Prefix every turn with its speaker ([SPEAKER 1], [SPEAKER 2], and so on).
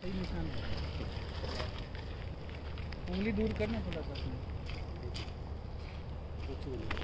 [SPEAKER 1] सही निशान है। उंगली दूर करना थोड़ा सा।